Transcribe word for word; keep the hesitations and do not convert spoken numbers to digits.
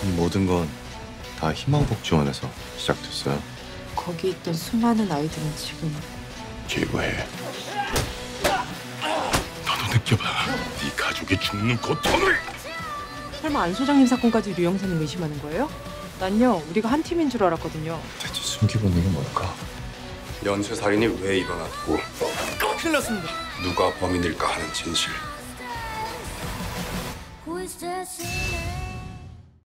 이 모든 건 다 희망복지원에서 시작됐어요. 거기 있던 수많은 아이들은 지금 제거해. 너도 느껴봐. 네 가족이 죽는 고통을. 설마 안 소장님 사건까지 류 형사님 의심하는 거예요? 난요 우리가 한 팀인 줄 알았거든요. 대체 숨기고 있는 게 뭘까? 연쇄 살인이 왜 일어났고 큰일 났습니다. 누가 범인일까 하는 진실. Who is that singer?